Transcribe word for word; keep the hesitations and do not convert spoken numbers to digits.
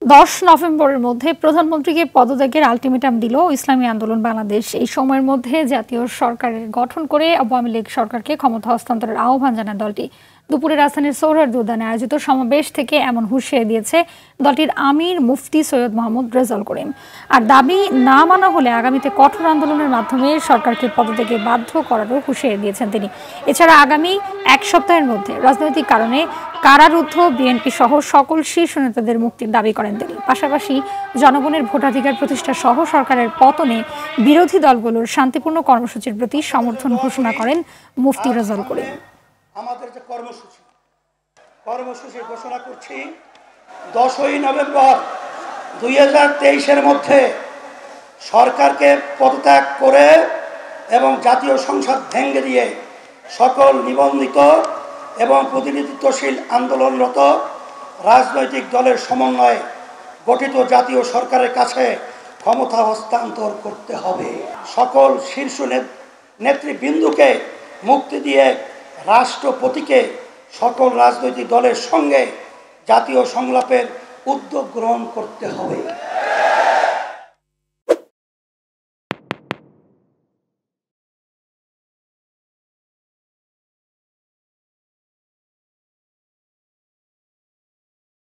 দশ নভেম্বরের মধ্যে প্রধানমন্ত্রীকে পদত্যাগের আলটিমেটাম দিল ইসলামী আন্দোলন বাংলাদেশ। এই সময়ের মধ্যে জাতীয় সরকারের গঠন করে আওয়ামী লীগ সরকারকে ক্ষমতা হস্তান্তরের আহ্বান জানায় দলটি। দুপুরে রাজধানীর সোহরাওয়ার্দী উদ্যানে আয়োজিত সমাবেশ থেকে এমন হুঁশিয়ারি দিয়েছে দলটির আমির মুফতি সৈয়দ মোহাম্মদ রেজাউল করিম। আর দাবি না মানা হলে আগামীতে কঠোর আন্দোলনের মাধ্যমে সরকারকে পদত্যাগে বাধ্য করারও হুঁশিয়ারি দিয়েছেন তিনি। এছাড়া আগামী এক সপ্তাহের মধ্যে রাজনৈতিক কারণে কারারুদ্ধ বিএনপি সহ সকল শীর্ষ নেতাদের মুক্তির দাবি করেন তিনি। পাশাপাশি জনগণের ভোটাধিকার প্রতিষ্ঠা সহ সরকারের পতনে বিরোধী দলগুলোর শান্তিপূর্ণ কর্মসূচির প্রতি সমর্থন ঘোষণা করেন মুফতি রেজাউল করিম। আমাদের যে কর্মসূচি কর্মসূচি ঘোষণা করছি দশই নভেম্বর দুই হাজার তেইশের মধ্যে সরকারকে পদত্যাগ করে এবং জাতীয় সংসদ ভেঙে দিয়ে সকল নিবন্ধিত এবং প্রতিনিধিত্বশীল আন্দোলনরত রাজনৈতিক দলের সমন্বয়ে গঠিত জাতীয় সরকারের কাছে ক্ষমতা হস্তান্তর করতে হবে। সকল শীর্ষ নেতৃবৃন্দকে মুক্তি দিয়ে রাষ্ট্রপতিকে সকল রাজনৈতিক দলের সঙ্গে জাতীয় সংলাপের উদ্যোগ গ্রহণ করতে হবে।